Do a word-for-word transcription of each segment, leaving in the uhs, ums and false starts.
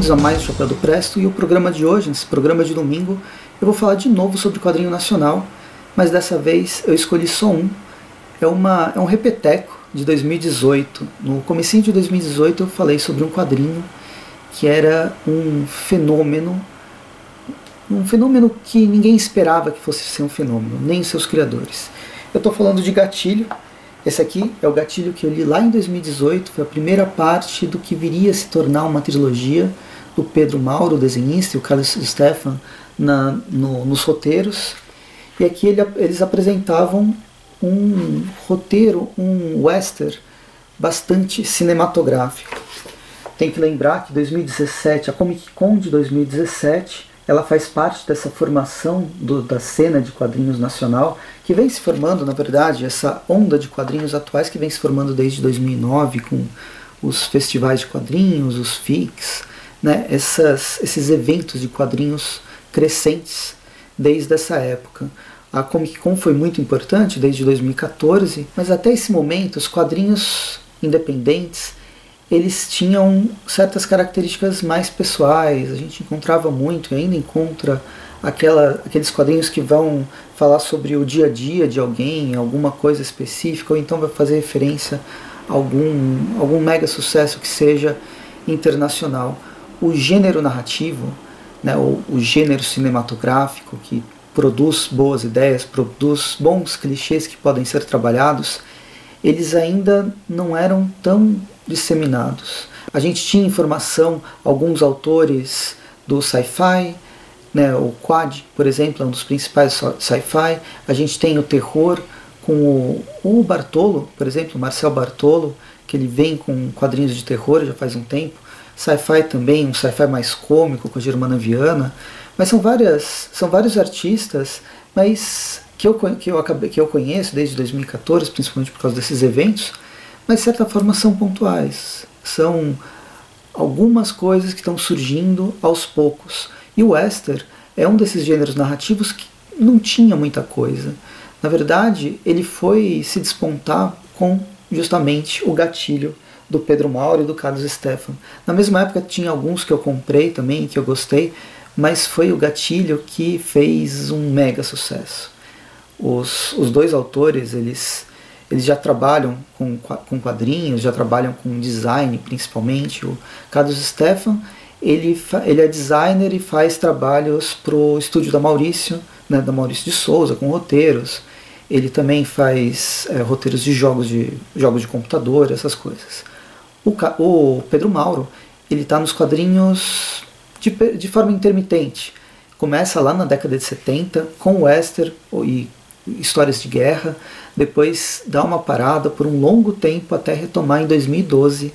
bem-vindos a mais um Chapéu do Presto, e o programa de hoje, nesse programa de domingo, eu vou falar de novo sobre quadrinho nacional, mas dessa vez eu escolhi só um. É, uma, é um repeteco de dois mil e dezoito. No comecinho de dois mil e dezoito eu falei sobre um quadrinho que era um fenômeno, um fenômeno que ninguém esperava que fosse ser um fenômeno, nem os seus criadores. Eu estou falando de Gatilho. Esse aqui é o Gatilho que eu li lá em dois mil e dezoito, foi a primeira parte do que viria a se tornar uma trilogia do Pedro Mauro, o desenhista, e o Carlos Stefan na, no, nos roteiros. E aqui ele, eles apresentavam um roteiro, um western bastante cinematográfico. Tem que lembrar que dois mil e dezessete, a Comic Con de dois mil e dezessete, ela faz parte dessa formação do, da cena de quadrinhos nacional, que vem se formando, na verdade, essa onda de quadrinhos atuais que vem se formando desde dois mil e nove, com os festivais de quadrinhos, os F I Cs, né, essas, esses eventos de quadrinhos crescentes desde essa época. A Comic Con foi muito importante desde dois mil e quatorze, mas até esse momento os quadrinhos independentes eles tinham certas características mais pessoais. A gente encontrava muito, e ainda encontra, aquela, aqueles quadrinhos que vão falar sobre o dia a dia de alguém, alguma coisa específica, ou então vai fazer referência a algum, algum mega sucesso que seja internacional. O gênero narrativo, né, o, o gênero cinematográfico que produz boas ideias, produz bons clichês que podem ser trabalhados, eles ainda não eram tão disseminados. A gente tinha informação, alguns autores do sci-fi, né, o Quad, por exemplo, é um dos principais sci-fi. A gente tem o terror com o, o Bartolo, por exemplo, o Marcel Bartolo, que ele vem com quadrinhos de terror já faz um tempo. Sci-fi também, um sci-fi mais cômico com a Germana Viana. Mas são, várias, são vários artistas, mas que eu, que, eu acabei, que eu conheço desde dois mil e quatorze, principalmente por causa desses eventos, mas de certa forma são pontuais. São algumas coisas que estão surgindo aos poucos. E o western é um desses gêneros narrativos que não tinha muita coisa. Na verdade, ele foi se despontar com justamente o Gatilho do Pedro Mauro e do Carlos Stefan. Na mesma época tinha alguns que eu comprei também, que eu gostei, mas foi o Gatilho que fez um mega sucesso. Os, os dois autores, eles, eles já trabalham com, com quadrinhos, já trabalham com design principalmente. O Carlos Stefan, ele, ele é designer e faz trabalhos para o estúdio da Maurício, né, da Maurício de Souza, com roteiros. Ele também faz é, roteiros de jogos, de jogos de computador, essas coisas. O, o Pedro Mauro, ele está nos quadrinhos de, de forma intermitente. Começa lá na década de setenta com o western e histórias de guerra, depois dá uma parada por um longo tempo até retomar em dois mil e doze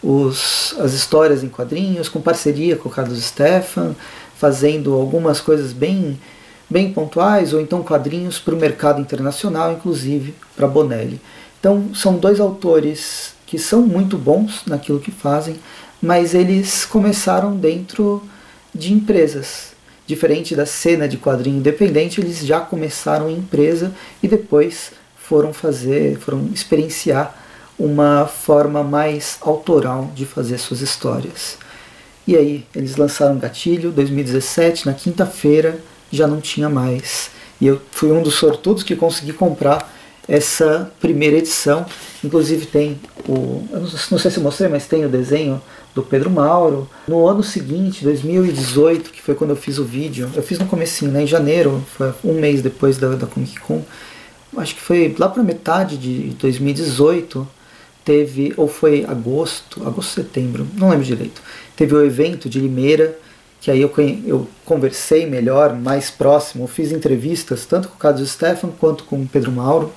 os, as histórias em quadrinhos, com parceria com o Carlos Stefan, fazendo algumas coisas bem, bem pontuais, ou então quadrinhos para o mercado internacional, inclusive para Bonelli. Então são dois autores que são muito bons naquilo que fazem, mas eles começaram dentro de empresas. Diferente da cena de quadrinho independente, eles já começaram em empresa e depois foram fazer, foram experienciar uma forma mais autoral de fazer suas histórias. E aí, eles lançaram Gatilho, dois mil e dezessete, na quinta-feira já não tinha mais. E eu fui um dos sortudos que consegui comprar essa primeira edição. Inclusive tem o, eu não sei se eu mostrei, mas tem o desenho do Pedro Mauro. No ano seguinte, dois mil e dezoito, que foi quando eu fiz o vídeo, eu fiz no comecinho, né, em janeiro, foi um mês depois da, da Comic Con, acho que foi lá para metade de dois mil e dezoito, teve, ou foi agosto, agosto, setembro, não lembro direito, teve o evento de Limeira, que aí eu, eu conversei melhor, mais próximo, fiz entrevistas tanto com o Carlos Stefan quanto com o Pedro Mauro.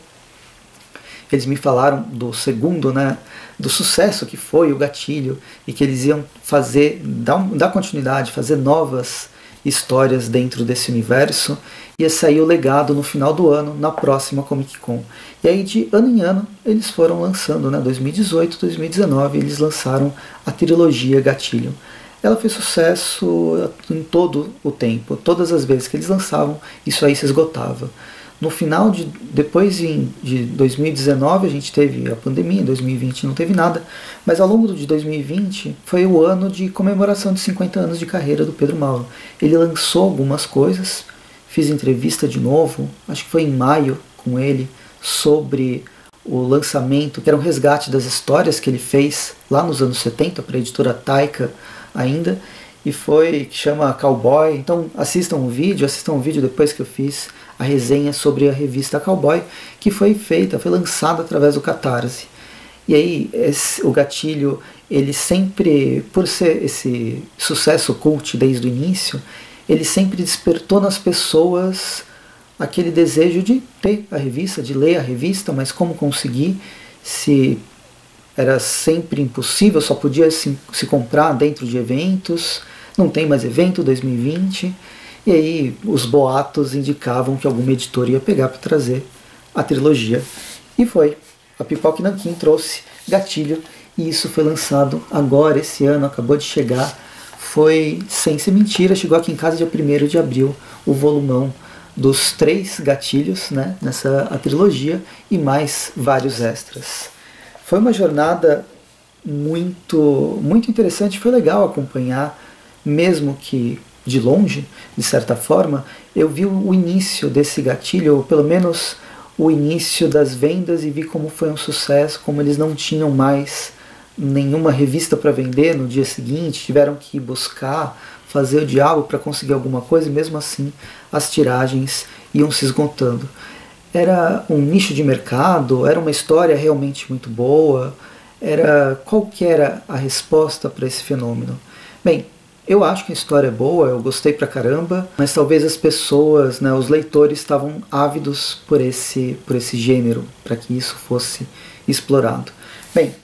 Eles me falaram do segundo, né, do sucesso que foi o Gatilho, e que eles iam fazer, dar, dar continuidade, fazer novas histórias dentro desse universo. Ia sair o legado no final do ano, na próxima Comic Con. E aí de ano em ano eles foram lançando, né, dois mil e dezoito, dois mil e dezenove, eles lançaram a trilogia Gatilho. Ela fez sucesso em todo o tempo, todas as vezes que eles lançavam, isso aí se esgotava. no final de, depois em, de dois mil e dezenove a gente teve a pandemia, em dois mil e vinte não teve nada, mas ao longo de dois mil e vinte foi o ano de comemoração de cinquenta anos de carreira do Pedro Mauro. Ele lançou algumas coisas, fiz entrevista de novo, acho que foi em maio com ele, sobre o lançamento, que era um resgate das histórias que ele fez lá nos anos setenta para a editora Taika ainda, e foi, que chama Cowboy. Então assistam o vídeo, assistam o vídeo depois que eu fiz a resenha sobre a revista Cowboy, que foi feita, foi lançada através do Catarse. E aí esse, o Gatilho, ele sempre, por ser esse sucesso cult desde o início, ele sempre despertou nas pessoas aquele desejo de ter a revista, de ler a revista, mas como conseguir, se era sempre impossível, só podia se, se comprar dentro de eventos, não tem mais evento, dois mil e vinte, e aí os boatos indicavam que alguma editora ia pegar para trazer a trilogia. E foi. A Pipoca Nanquim trouxe Gatilho, e isso foi lançado agora, esse ano, acabou de chegar. Foi, sem ser mentira, chegou aqui em casa dia primeiro de abril, o volumão dos três gatilhos, né, nessa a trilogia, e mais vários extras. Foi uma jornada muito, muito interessante, foi legal acompanhar, mesmo que de longe, de certa forma. Eu vi o início desse gatilho, ou pelo menos o início das vendas, e vi como foi um sucesso, como eles não tinham mais nenhuma revista para vender no dia seguinte, tiveram que buscar, fazer o diabo para conseguir alguma coisa, e mesmo assim as tiragens iam se esgotando. Era um nicho de mercado, era uma história realmente muito boa, era qual que era a resposta para esse fenômeno? Bem, eu acho que a história é boa, eu gostei pra caramba, mas talvez as pessoas, né, os leitores estavam ávidos por esse, por esse gênero, para que isso fosse explorado. Bem,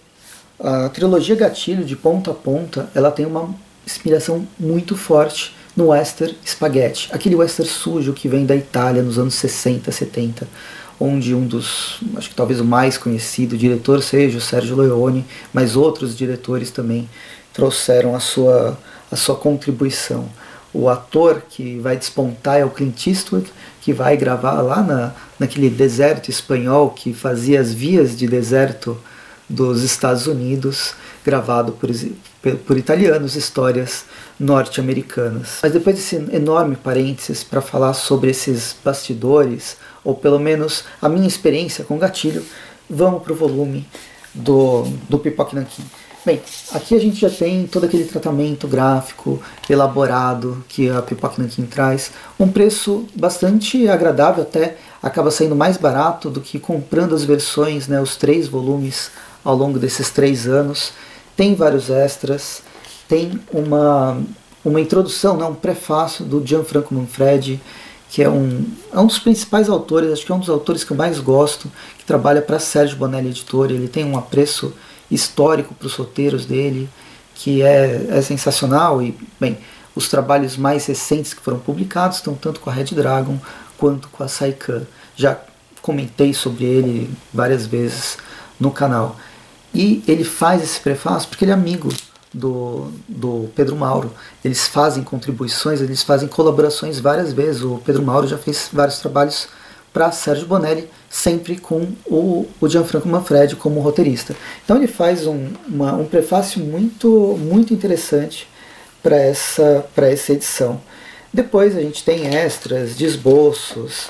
a trilogia Gatilho, de ponta a ponta, ela tem uma inspiração muito forte no western spaghetti, aquele western sujo que vem da Itália nos anos sessenta, setenta, onde um dos, acho que talvez o mais conhecido diretor seja o Sergio Leone, mas outros diretores também trouxeram a sua, a sua contribuição. O ator que vai despontar é o Clint Eastwood, que vai gravar lá na, naquele deserto espanhol que fazia as vias de deserto dos Estados Unidos, gravado por, por italianos, histórias norte-americanas. Mas depois desse enorme parênteses para falar sobre esses bastidores, ou pelo menos a minha experiência com Gatilho, vamos para o volume do, do Pipoca Nanquim. Bem, aqui a gente já tem todo aquele tratamento gráfico elaborado que a Pipoca Nanquim traz, um preço bastante agradável, até acaba saindo mais barato do que comprando as versões, né, os três volumes ao longo desses três anos. Tem vários extras, tem uma, uma introdução, né, um prefácio do Gianfranco Manfredi, que é um, é um dos principais autores, acho que é um dos autores que eu mais gosto, que trabalha para a Sérgio Bonelli Editora. Ele tem um apreço histórico para os roteiros dele, que é, é sensacional. E, bem, os trabalhos mais recentes que foram publicados estão tanto com a Red Dragon quanto com a Saikan. Já comentei sobre ele várias vezes no canal. E ele faz esse prefácio porque ele é amigo do, do Pedro Mauro. Eles fazem contribuições, eles fazem colaborações várias vezes. O Pedro Mauro já fez vários trabalhos para Sérgio Bonelli, sempre com o, o Gianfranco Manfredi como roteirista. Então ele faz um, uma, um prefácio muito, muito interessante para essa, para essa edição. Depois a gente tem extras, de esboços,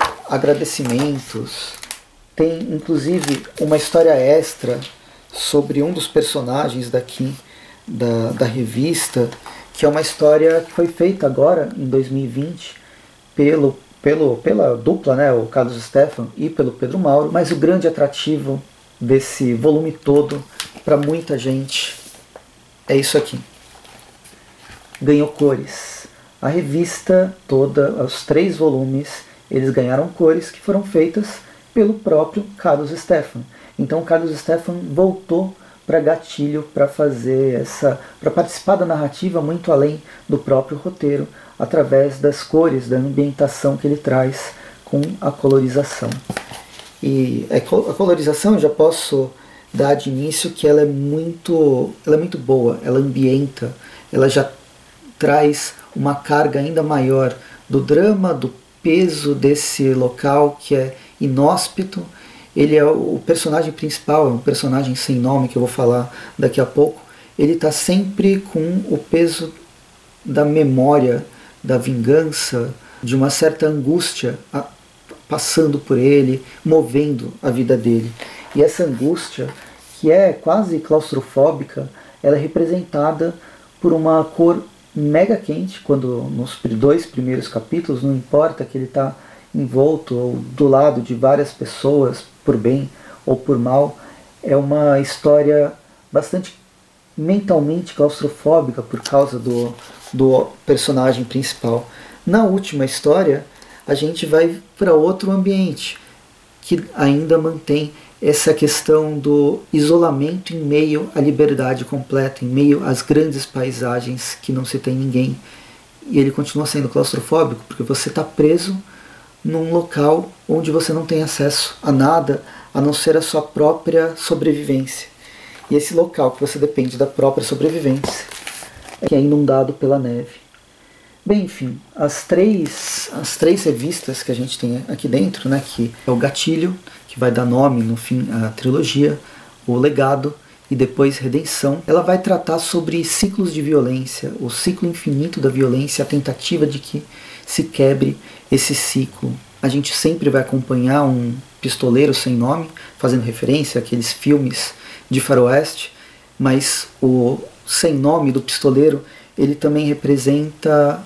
agradecimentos, tem inclusive uma história extra sobre um dos personagens daqui da, da revista, que é uma história que foi feita agora em dois mil e vinte pelo Pelo, pela dupla, né, o Carlos Stefan e pelo Pedro Mauro, mas o grande atrativo desse volume todo, para muita gente, é isso aqui. Ganhou cores. A revista toda, os três volumes, eles ganharam cores que foram feitas pelo próprio Carlos Stefan. Então o Carlos Stefan voltou para Gatilho para fazer essa, para participar da narrativa muito além do próprio roteiro, através das cores, da ambientação que ele traz com a colorização. E a colorização eu já posso dar de início que ela é muito, ela é muito boa, ela ambienta, ela já traz uma carga ainda maior do drama, do peso desse local que é inóspito. Ele é o personagem principal, é um personagem sem nome que eu vou falar daqui a pouco. Ele está sempre com o peso da memória, da vingança, de uma certa angústia a, passando por ele, movendo a vida dele. E essa angústia, que é quase claustrofóbica, ela é representada por uma cor mega quente, quando nos dois primeiros capítulos, não importa que ele está envolto ou do lado de várias pessoas, por bem ou por mal, é uma história bastante mentalmente claustrofóbica por causa do, do personagem principal. Na última história, a gente vai para outro ambiente, que ainda mantém essa questão do isolamento em meio à liberdade completa, em meio às grandes paisagens que não se tem ninguém. E ele continua sendo claustrofóbico, porque você está preso num local onde você não tem acesso a nada, a não ser a sua própria sobrevivência. E esse local que você depende da própria sobrevivência, que é inundado pela neve. Bem, enfim, as três, as três revistas que a gente tem aqui dentro, né, que é o Gatilho, que vai dar nome, no fim, à trilogia, o Legado e depois Redenção, ela vai tratar sobre ciclos de violência, o ciclo infinito da violência, a tentativa de que se quebre esse ciclo. A gente sempre vai acompanhar um pistoleiro sem nome, fazendo referência àqueles filmes de faroeste, mas o sem nome do pistoleiro, ele também representa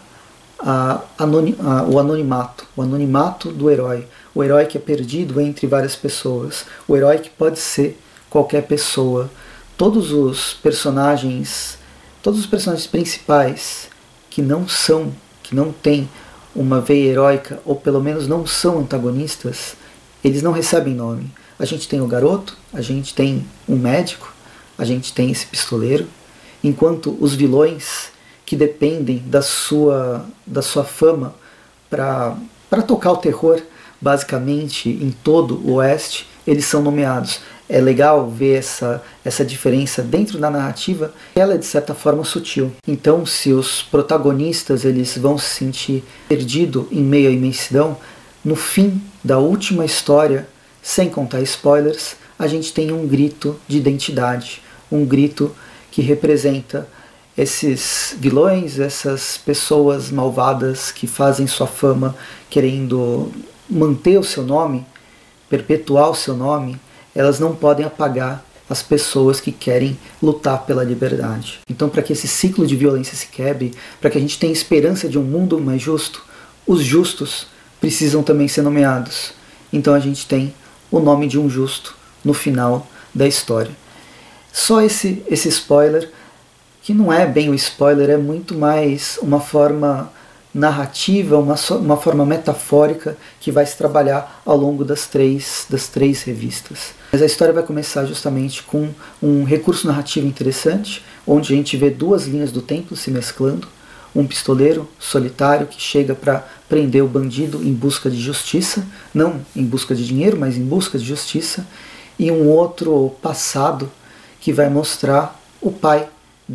a, anoni, a, o anonimato, o anonimato do herói, o herói que é perdido entre várias pessoas, o herói que pode ser qualquer pessoa. Todos os personagens, todos os personagens principais que não são, que não têm uma veia heróica, ou pelo menos não são antagonistas, eles não recebem nome. A gente tem o garoto, a gente tem um médico, a gente tem esse pistoleiro, enquanto os vilões que dependem da sua, da sua fama para para tocar o terror, basicamente, em todo o Oeste, eles são nomeados. É legal ver essa, essa diferença dentro da narrativa, ela é de certa forma sutil. Então, se os protagonistas eles vão se sentir perdidos em meio à imensidão, no fim da última história, sem contar spoilers, a gente tem um grito de identidade, um grito que representa esses vilões, essas pessoas malvadas que fazem sua fama querendo manter o seu nome, perpetuar o seu nome. Elas não podem apagar as pessoas que querem lutar pela liberdade. Então, para que esse ciclo de violência se quebre, para que a gente tenha esperança de um mundo mais justo, os justos precisam também ser nomeados. Então a gente tem o nome de um justo no final da história. Só esse, esse spoiler, que não é bem o spoiler, é muito mais uma forma narrativa, uma, uma forma metafórica que vai se trabalhar ao longo das três, das três revistas. Mas a história vai começar justamente com um recurso narrativo interessante, onde a gente vê duas linhas do tempo se mesclando, um pistoleiro solitário que chega para prender o bandido em busca de justiça, não em busca de dinheiro, mas em busca de justiça, e um outro passado que vai mostrar o pai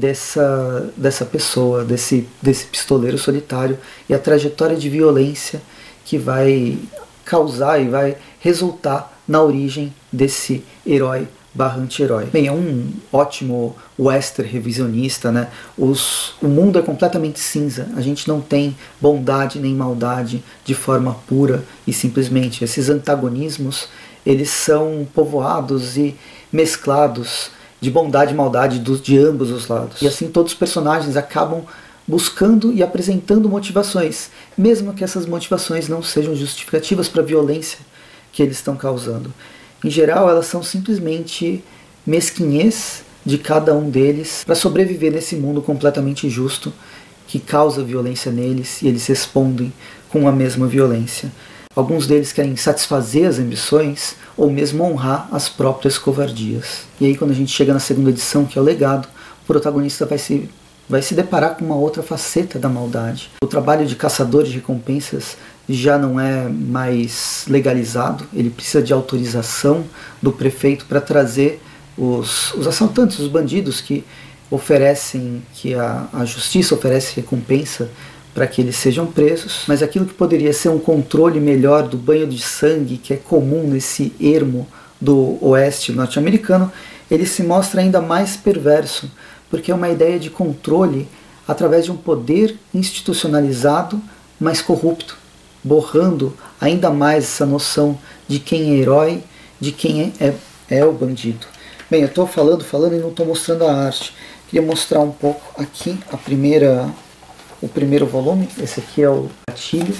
dessa, dessa pessoa, desse, desse pistoleiro solitário, e a trajetória de violência que vai causar e vai resultar na origem desse herói barra anti-herói. Bem, é um ótimo western revisionista, né? Os, o mundo é completamente cinza, a gente não tem bondade nem maldade de forma pura e simplesmente. Esses antagonismos, eles são povoados e mesclados de bondade e maldade do, de ambos os lados. E assim todos os personagens acabam buscando e apresentando motivações, mesmo que essas motivações não sejam justificativas para a violência que eles estão causando. Em geral, elas são simplesmente mesquinhez de cada um deles para sobreviver nesse mundo completamente injusto que causa violência neles e eles respondem com a mesma violência. Alguns deles querem satisfazer as ambições ou mesmo honrar as próprias covardias. E aí, quando a gente chega na segunda edição, que é o Legado, o protagonista vai se, vai se deparar com uma outra faceta da maldade. O trabalho de caçador de recompensas já não é mais legalizado, ele precisa de autorização do prefeito para trazer os, os assaltantes, os bandidos que oferecem, que a, a justiça oferece recompensa para que eles sejam presos, mas aquilo que poderia ser um controle melhor do banho de sangue, que é comum nesse ermo do oeste norte-americano, ele se mostra ainda mais perverso, porque é uma ideia de controle através de um poder institucionalizado, mas corrupto, borrando ainda mais essa noção de quem é herói, de quem é, é, é o bandido. Bem, eu estou falando, falando e não estou mostrando a arte. Queria mostrar um pouco aqui a primeira, o primeiro volume. Esse aqui é o gatilho.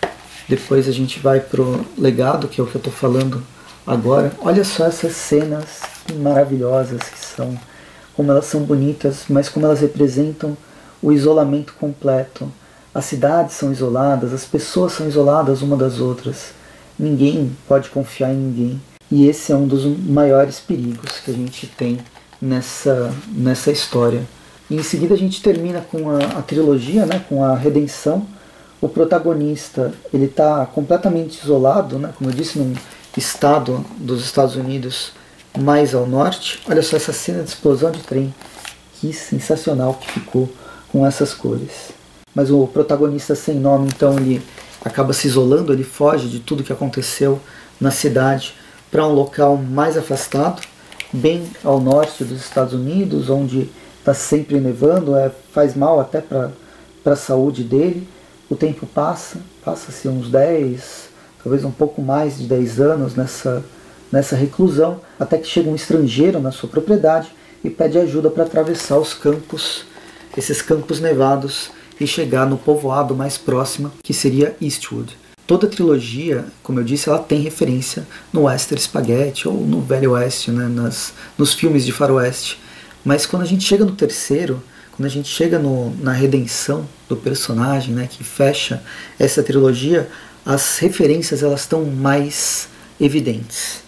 Depois a gente vai pro legado, que é o que eu estou falando agora. Olha só essas cenas maravilhosas que são, como elas são bonitas, mas como elas representam o isolamento completo. As cidades são isoladas, as pessoas são isoladas uma das outras. Ninguém pode confiar em ninguém. E esse é um dos maiores perigos que a gente tem nessa, nessa história. E em seguida a gente termina com a, a trilogia, né, com a redenção. O protagonista ele está completamente isolado, né, como eu disse, num estado dos Estados Unidos mais ao norte. Olha só essa cena de explosão de trem. Que sensacional que ficou com essas cores. Mas o protagonista sem nome, então, ele acaba se isolando, ele foge de tudo que aconteceu na cidade para um local mais afastado, bem ao norte dos Estados Unidos, onde está sempre nevando, é, faz mal até para a saúde dele. O tempo passa, passa-se uns dez, talvez um pouco mais de dez anos nessa, nessa reclusão, até que chega um estrangeiro na sua propriedade e pede ajuda para atravessar os campos, esses campos nevados, e chegar no povoado mais próximo, que seria Eastwood. Toda a trilogia, como eu disse, ela tem referência no Western Spaghetti ou no Velho Oeste, né, nas, nos filmes de faroeste. Mas quando a gente chega no terceiro, quando a gente chega no, na redenção do personagem, né, que fecha essa trilogia, as referências elas estão mais evidentes.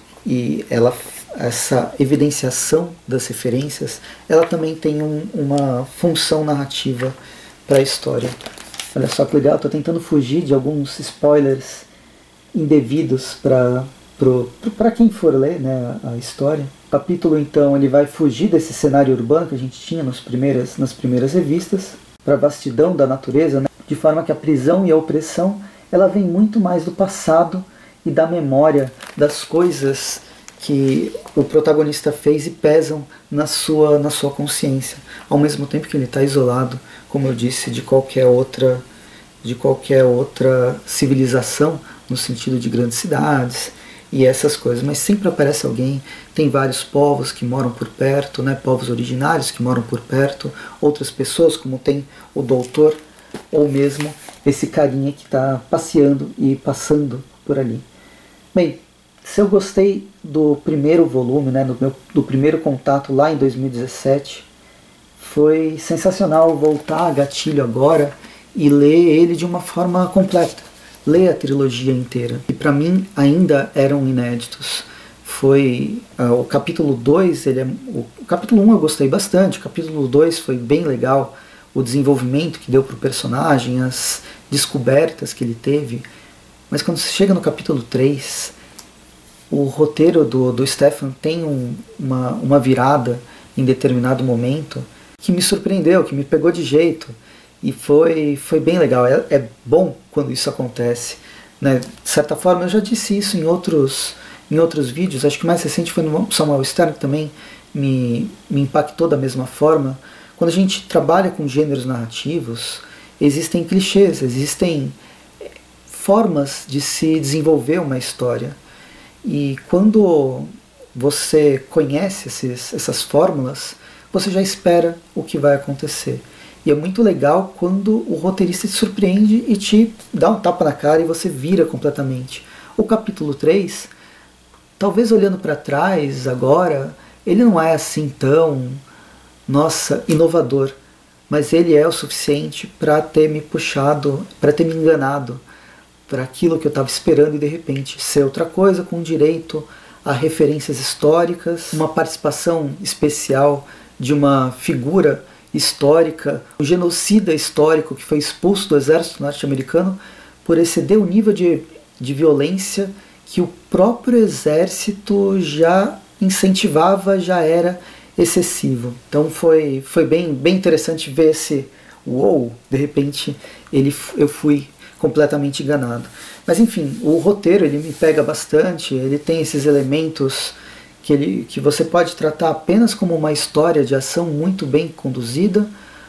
E ela, essa evidenciação das referências, ela também tem um, uma função narrativa para a história. Olha só que legal, estou tentando fugir de alguns spoilers indevidos para quem for ler, né, a história. O capítulo, então, ele vai fugir desse cenário urbano que a gente tinha nas primeiras, nas primeiras revistas, para a vastidão da natureza, né, de forma que a prisão e a opressão ela vem muito mais do passado e da memória das coisas que o protagonista fez e pesam na sua, na sua consciência, ao mesmo tempo que ele está isolado, como eu disse, de qualquer outra, de qualquer outra civilização, no sentido de grandes cidades e essas coisas. Mas sempre aparece alguém, tem vários povos que moram por perto, né, povos originários que moram por perto, outras pessoas, como tem o doutor, ou mesmo esse carinha que está passeando e passando por ali. Bem, se eu gostei do primeiro volume, né, do, meu, do primeiro contato lá em dois mil e dezessete, foi sensacional voltar a Gatilho agora e ler ele de uma forma completa, ler a trilogia inteira. E para mim ainda eram inéditos. Foi uh, o capítulo dois, ele é, o, o capítulo um eu gostei bastante, o capítulo dois foi bem legal, o desenvolvimento que deu para o personagem, as descobertas que ele teve. Mas quando você chega no capítulo três, o roteiro do, do Stefan tem um, uma, uma virada em determinado momento que me surpreendeu, que me pegou de jeito. E foi, foi bem legal. É, é bom quando isso acontece, né? De certa forma, eu já disse isso em outros, em outros vídeos. Acho que o mais recente foi no Samuel Stern, que também me, me impactou da mesma forma. Quando a gente trabalha com gêneros narrativos, existem clichês, existem formas de se desenvolver uma história. E quando você conhece esses, essas fórmulas, você já espera o que vai acontecer. E é muito legal quando o roteirista te surpreende e te dá um tapa na cara e você vira completamente. O capítulo três, talvez olhando para trás agora, ele não é assim tão, nossa, inovador, mas ele é o suficiente para ter me puxado, para ter me enganado para aquilo que eu estava esperando e de repente ser outra coisa, com direito a referências históricas, uma participação especial de uma figura histórica, um genocida histórico que foi expulso do exército norte-americano por exceder o nível de, de violência que o próprio exército já incentivava, já era excessivo. Então foi, foi bem, bem interessante ver esse uou, de repente ele, eu fui completamente enganado. Mas enfim, o roteiro ele me pega bastante, ele tem esses elementos que, ele, que você pode tratar apenas como uma história de ação muito bem conduzida,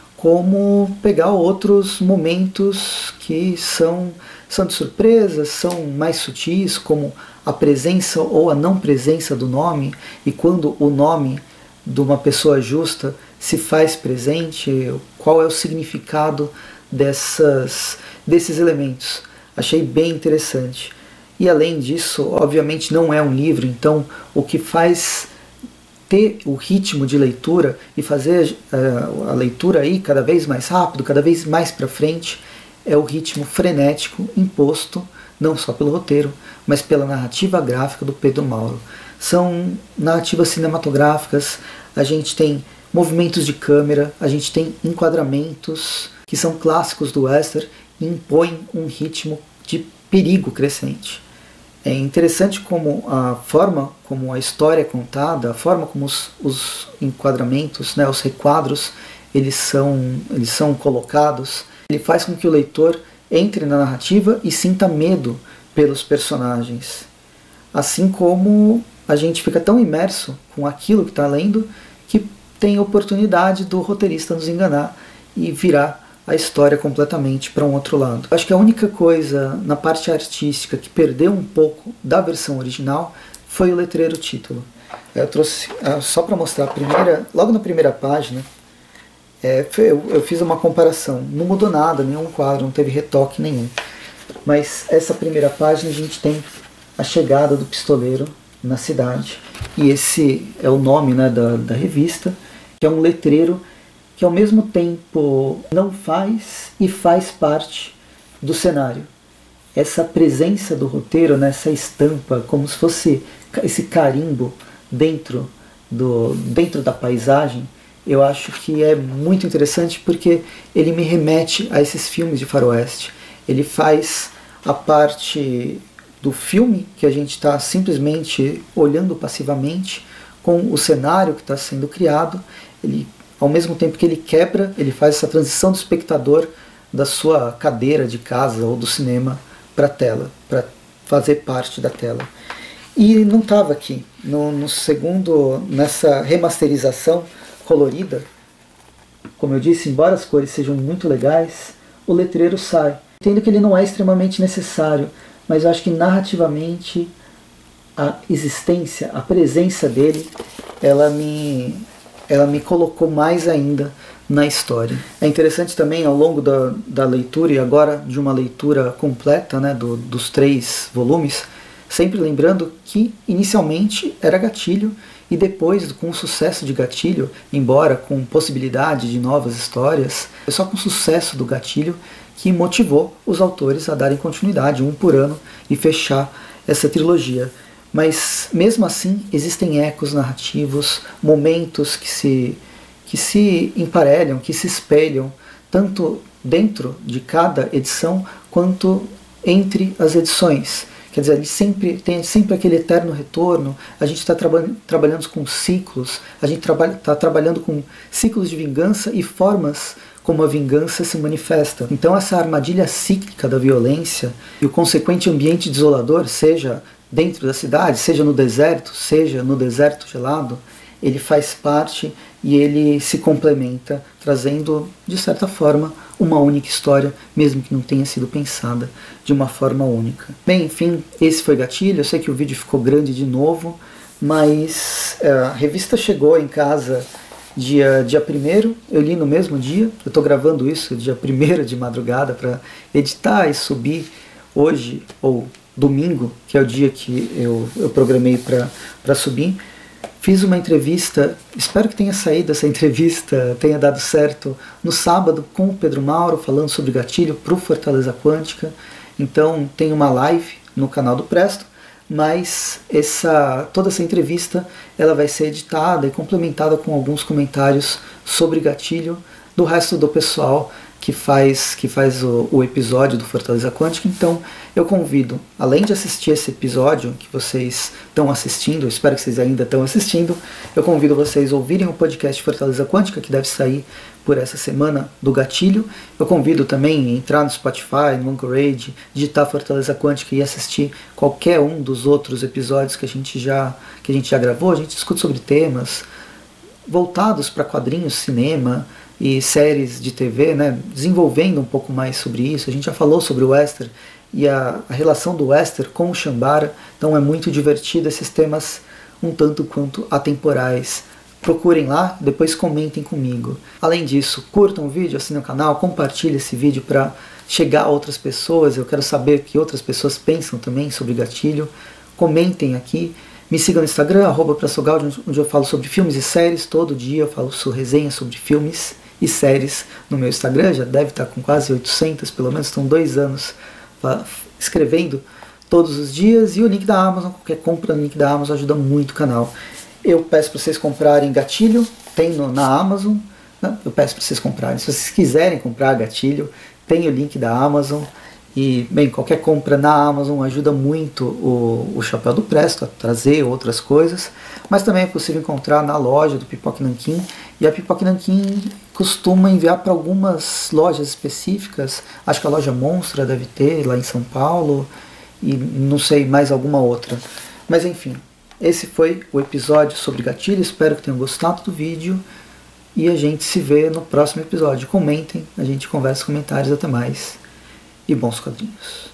como pegar outros momentos que são, são de surpresa, são mais sutis, como a presença ou a não presença do nome, e quando o nome de uma pessoa justa se faz presente, qual é o significado dessas, desses elementos. Achei bem interessante. E além disso, obviamente não é um livro, então o que faz ter o ritmo de leitura e fazer uh, a leitura ir cada vez mais rápido, cada vez mais para frente, é o ritmo frenético imposto não só pelo roteiro, mas pela narrativa gráfica do Pedro Mauro. São narrativas cinematográficas, a gente tem movimentos de câmera, a gente tem enquadramentos que são clássicos do western e impõem um ritmo de perigo crescente. É interessante como a forma como a história é contada, a forma como os, os enquadramentos, né, os requadros, eles são, eles são colocados, ele faz com que o leitor entre na narrativa e sinta medo pelos personagens. Assim como a gente fica tão imerso com aquilo que está lendo que tem a oportunidade do roteirista nos enganar e virar a história completamente para um outro lado. Acho que a única coisa na parte artística que perdeu um pouco da versão original foi o letreiro título. Eu trouxe só para mostrar a primeira, logo na primeira página, é, eu, eu fiz uma comparação. Não mudou nada, nenhum quadro, não teve retoque nenhum. Mas essa primeira página a gente tem a chegada do pistoleiro na cidade. E esse é o nome, né, da, da revista, que é um letreiro que ao mesmo tempo não faz e faz parte do cenário. Essa presença do roteiro nessa estampa, como se fosse esse carimbo dentro, do, dentro da paisagem, eu acho que é muito interessante porque ele me remete a esses filmes de faroeste. Ele faz a parte do filme, que a gente está simplesmente olhando passivamente, com o cenário que está sendo criado. Ele, ao mesmo tempo que ele quebra, ele faz essa transição do espectador da sua cadeira de casa ou do cinema para a tela, para fazer parte da tela. E não estava aqui. No, no segundo, nessa remasterização colorida, como eu disse, embora as cores sejam muito legais, o letreiro sai. Entendo que ele não é extremamente necessário, mas eu acho que narrativamente a existência, a presença dele, ela me, ela me colocou mais ainda na história. É interessante também, ao longo da, da leitura, e agora de uma leitura completa, né, do, dos três volumes, sempre lembrando que inicialmente era Gatilho, e depois, com o sucesso de Gatilho, embora com possibilidade de novas histórias, foi só com o sucesso do Gatilho que motivou os autores a darem continuidade, um por ano, e fechar essa trilogia. Mas, mesmo assim, existem ecos narrativos, momentos que se, que se emparelham, que se espelham, tanto dentro de cada edição, quanto entre as edições. Quer dizer, ele sempre tem sempre aquele eterno retorno, a gente está traba trabalhando com ciclos, a gente está traba trabalhando com ciclos de vingança e formas como a vingança se manifesta. Então essa armadilha cíclica da violência e o consequente ambiente desolador, seja dentro da cidade, seja no deserto, seja no deserto gelado, ele faz parte e ele se complementa, trazendo, de certa forma, uma única história, mesmo que não tenha sido pensada de uma forma única. Bem, enfim, esse foi Gatilho. Eu sei que o vídeo ficou grande de novo, mas a revista chegou em casa dia, dia primeiro, eu li no mesmo dia, eu estou gravando isso dia primeiro de madrugada para editar e subir hoje, ou domingo, que é o dia que eu, eu programei para subir. Fiz uma entrevista, espero que tenha saído essa entrevista, tenha dado certo, no sábado com o Pedro Mauro, falando sobre Gatilho para o Fortaleza Quântica. Então tem uma live no canal do Presto, mas essa, toda essa entrevista ela vai ser editada e complementada com alguns comentários sobre Gatilho do resto do pessoal que faz, que faz o, o episódio do Fortaleza Quântica. Então eu convido, além de assistir esse episódio que vocês estão assistindo, eu espero que vocês ainda estão assistindo, eu convido vocês a ouvirem o podcast Fortaleza Quântica, que deve sair por essa semana, do Gatilho. Eu convido também a entrar no Spotify, no Anchorage, digitar Fortaleza Quântica e assistir qualquer um dos outros episódios que a gente já, que a gente já gravou. A gente discute sobre temas voltados para quadrinhos, cinema e séries de T V, né, desenvolvendo um pouco mais sobre isso. A gente já falou sobre o Wester e a, a relação do Wester com o Shambara, então é muito divertido, esses temas um tanto quanto atemporais. Procurem lá, depois comentem comigo. Além disso, curtam o vídeo, assinem o canal, compartilhem esse vídeo para chegar a outras pessoas. Eu quero saber o que outras pessoas pensam também sobre Gatilho. Comentem aqui. Me sigam no Instagram, arroba Prassogaldi, onde eu falo sobre filmes e séries. Todo dia eu falo sobre resenhas sobre filmes e séries no meu Instagram. Já deve estar com quase oitocentas, pelo menos estão dois anos escrevendo todos os dias. E o link da Amazon, qualquer compra no link da Amazon ajuda muito o canal. Eu peço para vocês comprarem Gatilho, tem no, na Amazon, né? Eu peço para vocês comprarem. Se vocês quiserem comprar Gatilho, tem o link da Amazon. E, bem, qualquer compra na Amazon ajuda muito o, o Chapéu do Presto a trazer outras coisas, mas também é possível encontrar na loja do Pipoque Nanquim, e a Pipoque Nanquim costuma enviar para algumas lojas específicas. Acho que a loja Monstra deve ter lá em São Paulo, e não sei, mais alguma outra. Mas enfim, esse foi o episódio sobre Gatilho. Espero que tenham gostado do vídeo e a gente se vê no próximo episódio. Comentem, a gente conversa nos comentários. Até mais e bons quadrinhos.